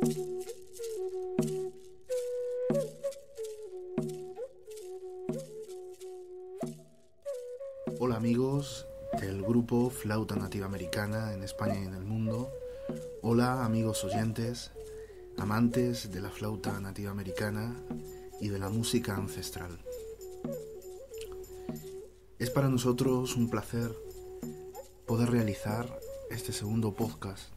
Hola amigos del grupo Flauta Nativa Americana en España y en el mundo. Hola amigos oyentes, amantes de la flauta nativa americana y de la música ancestral. Es para nosotros un placer poder realizar este segundo podcast.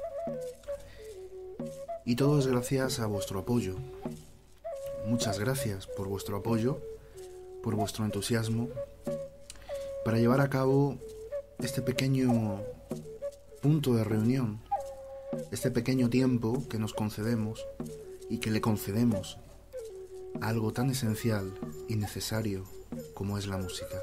Y todo es gracias a vuestro apoyo. Muchas gracias por vuestro apoyo, por vuestro entusiasmo, para llevar a cabo este pequeño punto de reunión, este pequeño tiempo que nos concedemos y que le concedemos a algo tan esencial y necesario como es la música.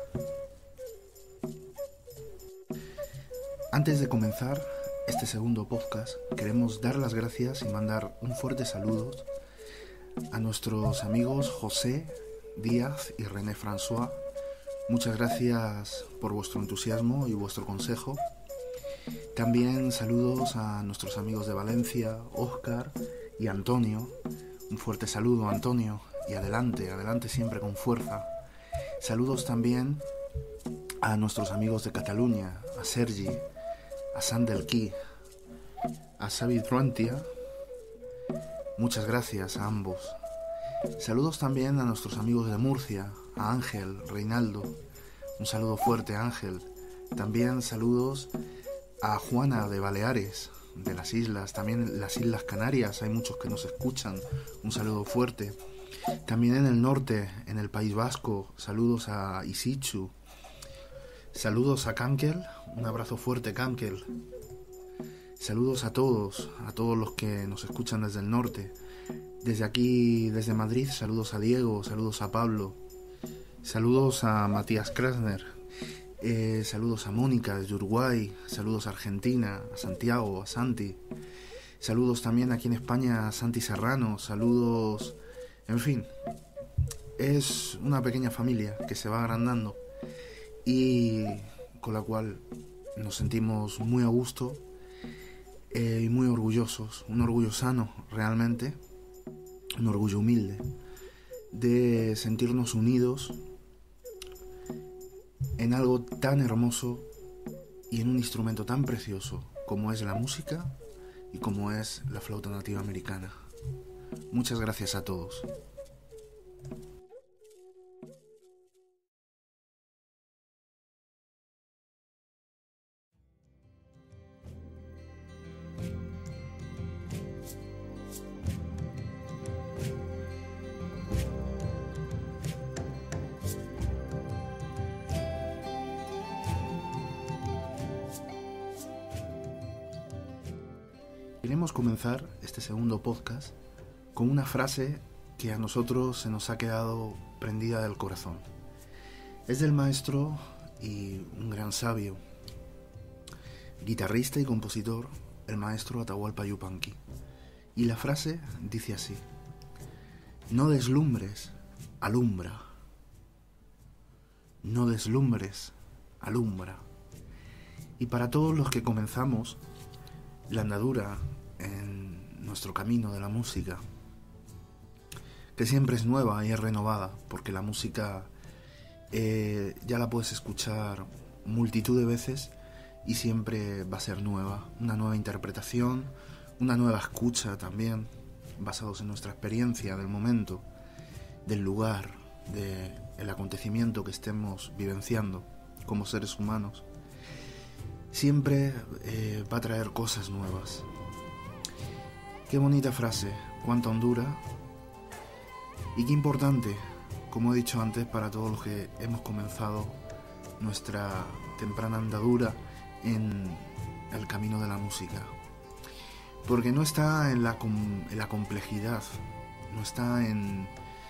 Antes de comenzar este segundo podcast, queremos dar las gracias y mandar un fuerte saludo a nuestros amigos José Díaz y René François. Muchas gracias por vuestro entusiasmo y vuestro consejo. También saludos a nuestros amigos de Valencia, Óscar y Antonio. Un fuerte saludo, Antonio, y adelante siempre con fuerza. Saludos también a nuestros amigos de Cataluña, a Sergi, a Sandelquí, a Xavi Truantia. Muchas gracias a ambos. Saludos también a nuestros amigos de Murcia, a Ángel, Reinaldo. Un saludo fuerte, Ángel. También saludos a Juana de Baleares, de las islas, también las Islas Canarias, hay muchos que nos escuchan. Un saludo fuerte. También en el norte, en el País Vasco, saludos a Isichu. Saludos a Kankel, un abrazo fuerte, Kankel. Saludos a todos los que nos escuchan desde el norte. Desde aquí, desde Madrid, saludos a Diego, saludos a Pablo, saludos a Matías Krasner, saludos a Mónica desde Uruguay, saludos a Argentina, a Santiago, a Santi, saludos también aquí en España a Santi Serrano, saludos, en fin, es una pequeña familia que se va agrandando y con la cual nos sentimos muy a gusto y muy orgullosos, un orgullo sano realmente. Un orgullo humilde de sentirnos unidos en algo tan hermoso y en un instrumento tan precioso como es la música y como es la flauta nativa americana. Muchas gracias a todos. Queremos comenzar este segundo podcast con una frase que a nosotros se nos ha quedado prendida del corazón. Es del maestro y un gran sabio, guitarrista y compositor, el maestro Atahualpa Yupanqui. Y la frase dice así: no deslumbres, alumbra. No deslumbres, alumbra. Y para todos los que comenzamos la andadura en nuestro camino de la música, que siempre es nueva y es renovada, porque la música ya la puedes escuchar multitud de veces y siempre va a ser nueva, una nueva interpretación, una nueva escucha también, basados en nuestra experiencia del momento, del lugar, del acontecimiento que estemos vivenciando como seres humanos. Siempre va a traer cosas nuevas. Qué bonita frase, cuánta hondura y qué importante, como he dicho antes, para todos los que hemos comenzado nuestra temprana andadura en el camino de la música. Porque no está en la complejidad, no está en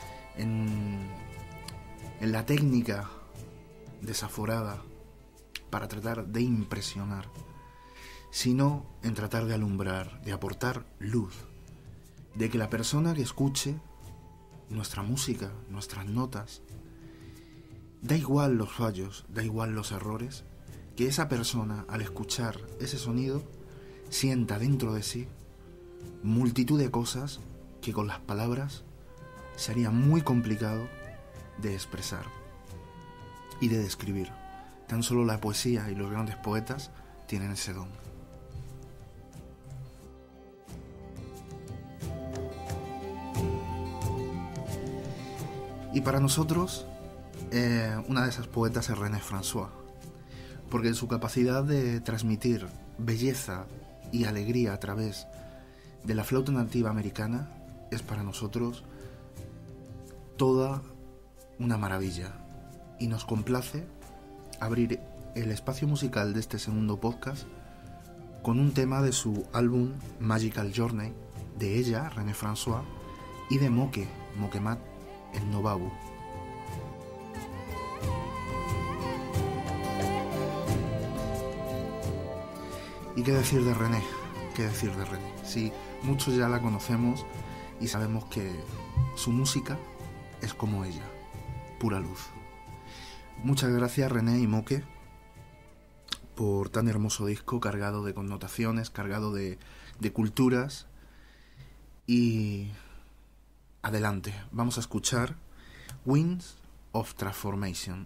la técnica desaforada para tratar de impresionar, sino en tratar de alumbrar, de aportar luz, de que la persona que escuche nuestra música, nuestras notas, da igual los fallos, da igual los errores, que esa persona al escuchar ese sonido sienta dentro de sí multitud de cosas que con las palabras sería muy complicado de expresar y de describir. Tan solo la poesía y los grandes poetas tienen ese don. Y para nosotros, una de esas poetas es René François, porque su capacidad de transmitir belleza y alegría a través de la flauta nativa americana es para nosotros toda una maravilla. Y nos complace abrir el espacio musical de este segundo podcast con un tema de su álbum Magical Journey, de ella, René François, y de Moke, Mokemat, el Novabu. ¿Y qué decir de René? ¿Qué decir de René? Sí, muchos ya la conocemos y sabemos que su música es como ella, pura luz. Muchas gracias René y Moke por tan hermoso disco cargado de connotaciones, cargado de culturas. Y adelante, vamos a escuchar Winds of Transformation.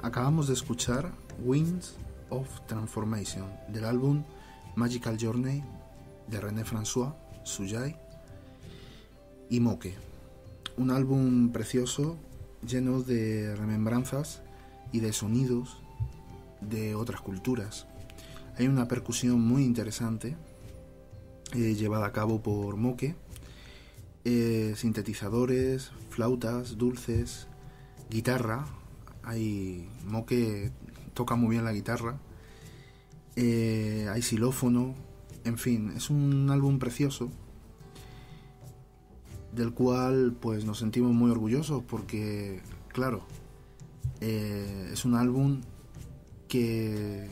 Acabamos de escuchar Winds of Transformation del álbum Magical Journey de René François, Sujay y Moke. Un álbum precioso, lleno de remembranzas y de sonidos de otras culturas. Hay una percusión muy interesante llevada a cabo por Moke, sintetizadores, flautas, dulces, guitarra. Moke toca muy bien la guitarra, hay xilófono, en fin, es un álbum precioso del cual pues nos sentimos muy orgullosos porque, claro, es un álbum que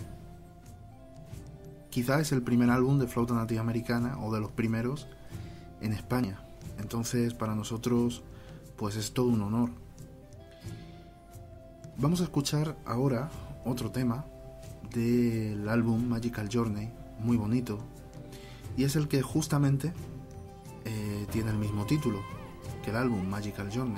quizá es el primer álbum de flauta nativa americana o de los primeros en España. Entonces para nosotros pues es todo un honor. Vamos a escuchar ahora otro tema del álbum Magical Journey, muy bonito, y es el que justamente tiene el mismo título que el álbum Magical Journey.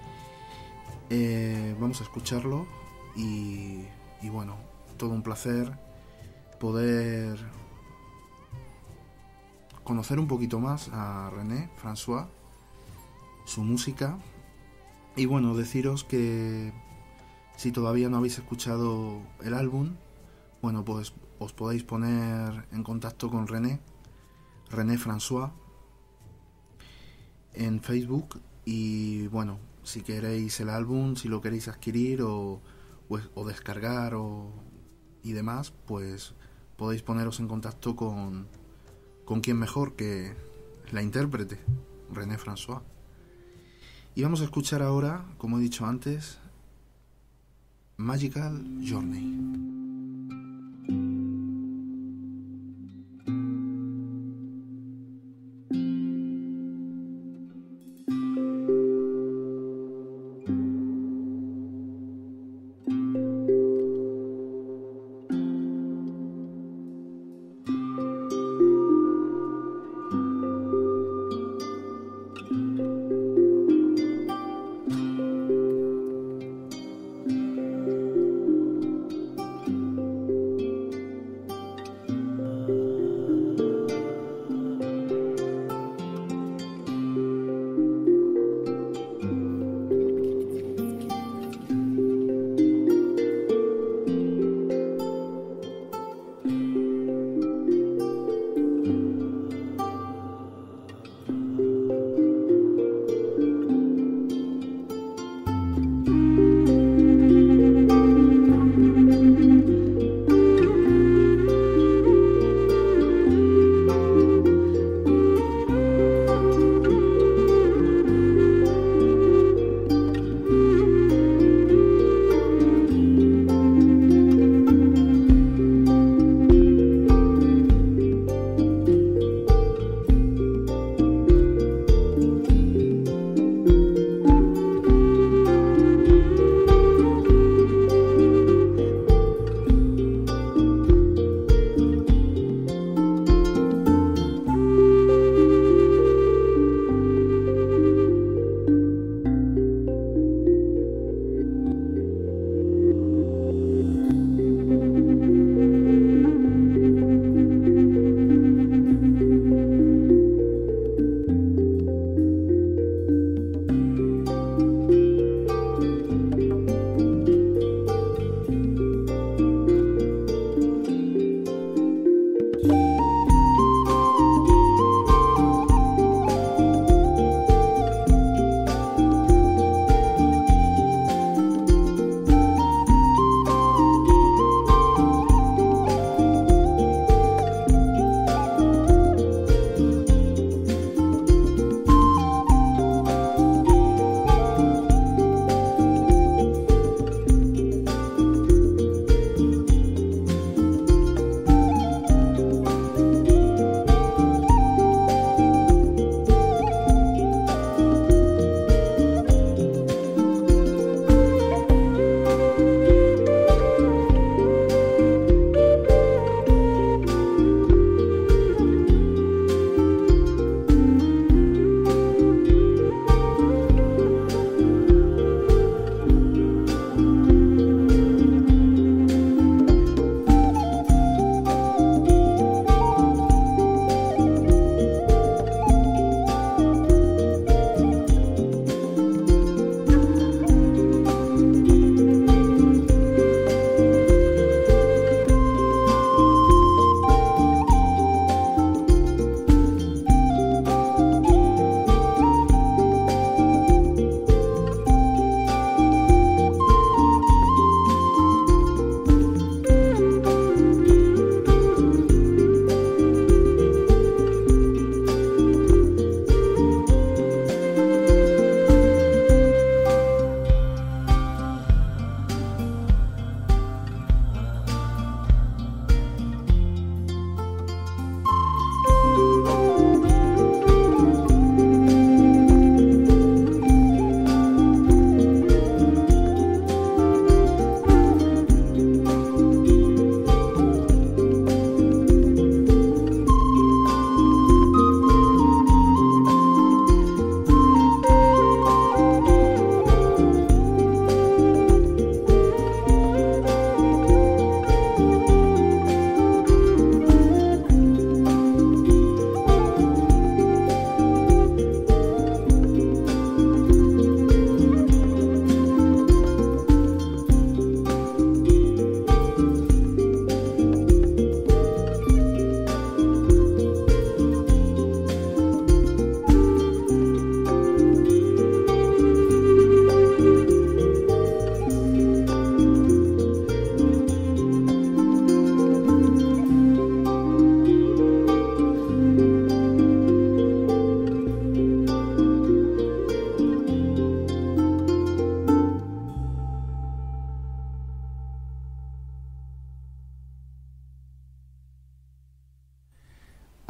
Vamos a escucharlo y bueno, todo un placer poder conocer un poquito más a René François, su música, y bueno, deciros que si todavía no habéis escuchado el álbum, bueno, pues os podéis poner en contacto con René François en Facebook, y bueno, si queréis el álbum, si lo queréis adquirir o descargar y demás, pues podéis poneros en contacto con quién mejor que la intérprete, René François. Y vamos a escuchar ahora, como he dicho antes, Magical Journey.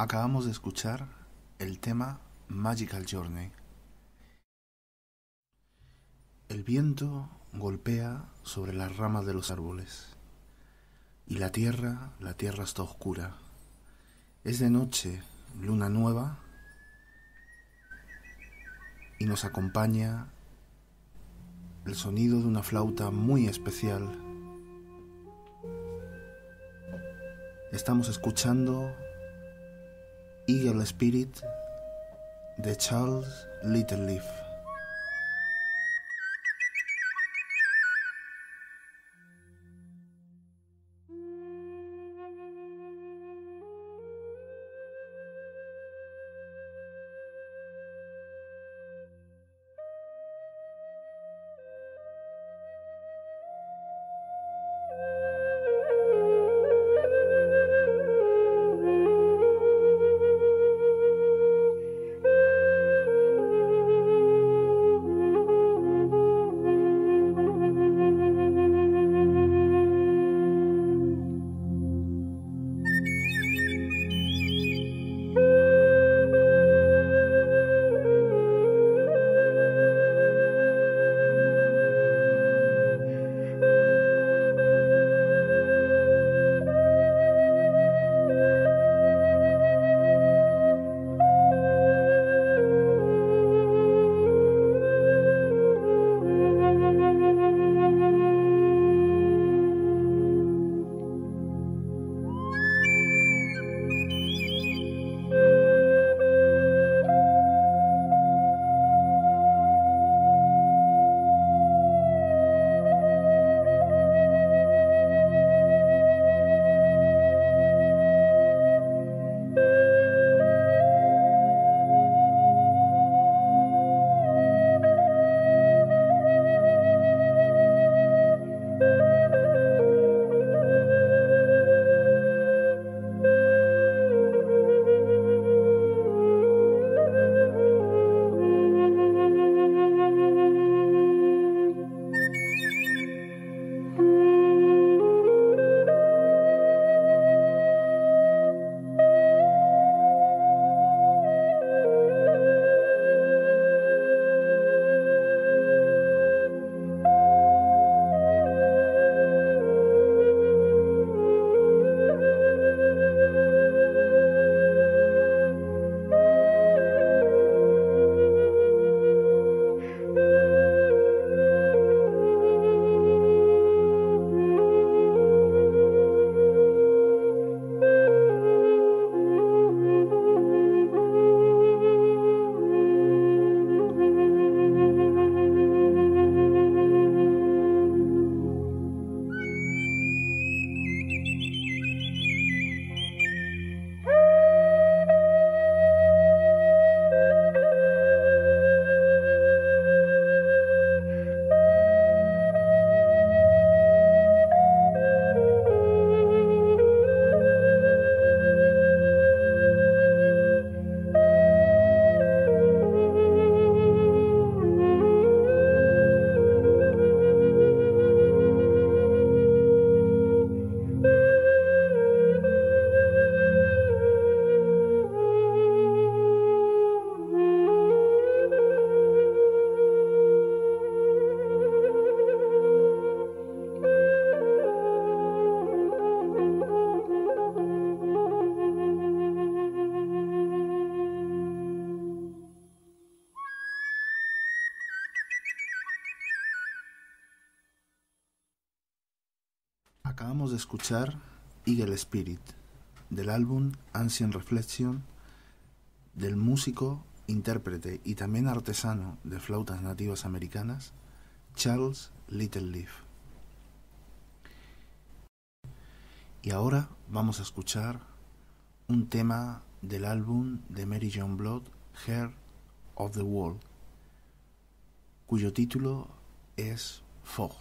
Acabamos de escuchar el tema Magical Journey. El viento golpea sobre las ramas de los árboles y la tierra está oscura. Es de noche, luna nueva, y nos acompaña el sonido de una flauta muy especial. Estamos escuchando Eagle Spirit de Charles Littleleaf. Acabamos de escuchar Eagle Spirit, del álbum Ancient Reflection, del músico, intérprete y también artesano de flautas nativas americanas, Charles Littleleaf. Y ahora vamos a escuchar un tema del álbum de Mary John Blood, Heart of the World, cuyo título es Fog.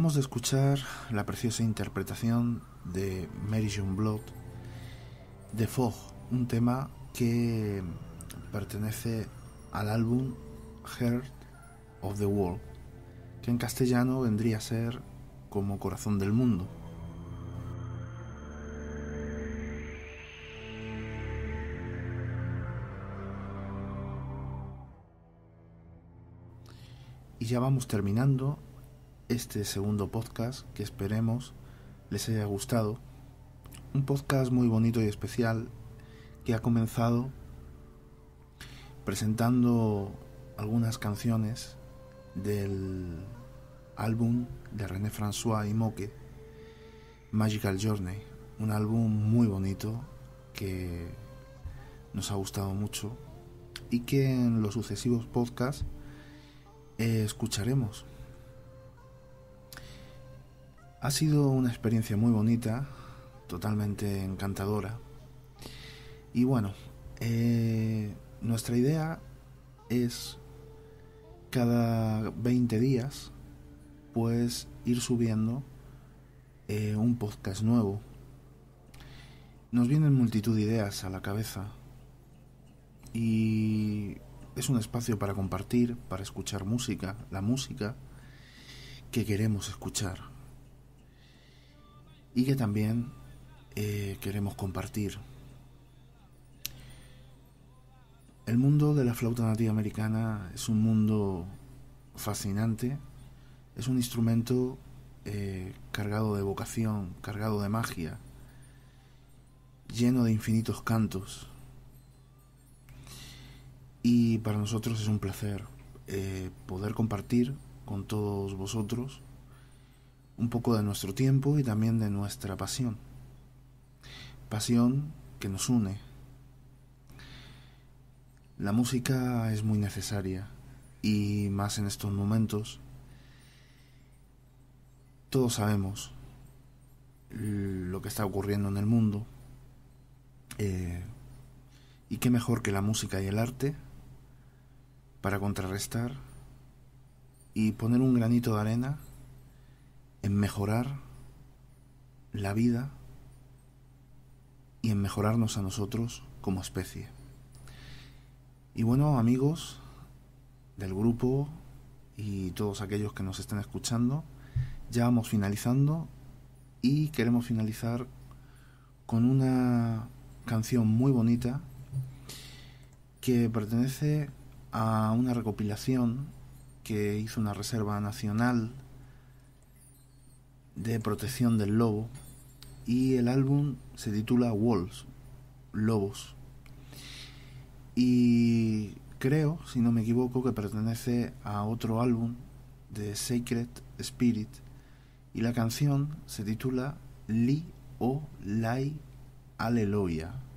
Acabamos de escuchar la preciosa interpretación de Mary June Blood de Fog, un tema que pertenece al álbum Heart of the World, que en castellano vendría a ser como Corazón del Mundo. Y ya vamos terminando este segundo podcast, que esperemos les haya gustado. Un podcast muy bonito y especial que ha comenzado presentando algunas canciones del álbum de René François y Moque, Magical Journey, un álbum muy bonito que nos ha gustado mucho y que en los sucesivos podcasts escucharemos. Ha sido una experiencia muy bonita, totalmente encantadora. Y bueno, nuestra idea es cada 20 días pues ir subiendo un podcast nuevo. Nos vienen multitud de ideas a la cabeza y es un espacio para compartir, para escuchar música, la música que queremos escuchar y que también queremos compartir. El mundo de la flauta nativa americana es un mundo fascinante, es un instrumento cargado de vocación, cargado de magia, lleno de infinitos cantos. Y para nosotros es un placer poder compartir con todos vosotros un poco de nuestro tiempo y también de nuestra pasión. Pasión que nos une. La música es muy necesaria y más en estos momentos. Todos sabemos lo que está ocurriendo en el mundo y qué mejor que la música y el arte para contrarrestar y poner un granito de arena en mejorar la vida y en mejorarnos a nosotros como especie. Y bueno, amigos del grupo y todos aquellos que nos estén escuchando, ya vamos finalizando y queremos finalizar con una canción muy bonita que pertenece a una recopilación que hizo una Reserva Nacional de Protección del Lobo y el álbum se titula Wolves, Lobos, y creo, si no me equivoco, que pertenece a otro álbum de Sacred Spirit y la canción se titula Li o Lai Aleluya.